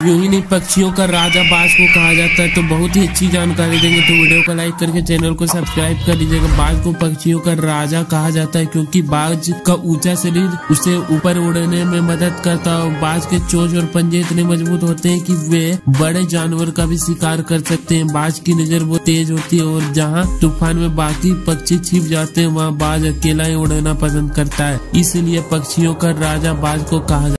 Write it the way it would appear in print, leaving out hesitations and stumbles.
यूं ही नहीं, पक्षियों का राजा बाज को कहा जाता है। तो बहुत ही अच्छी जानकारी देंगे, तो वीडियो को लाइक करके चैनल को सब्सक्राइब कर लीजिएगा। बाज को पक्षियों का राजा कहा जाता है क्योंकि बाज का ऊंचा शरीर उसे ऊपर उड़ने में मदद करता है। और बाज के चोंच और पंजे इतने मजबूत होते हैं कि वे बड़े जानवर का भी शिकार कर सकते हैं। बाज की नजर वो तेज होती है और जहाँ तूफान में बाकी पक्षी छिप जाते हैं वहाँ बाज अकेला ही उड़ना पसंद करता है। इसलिए पक्षियों का राजा बाज को कहा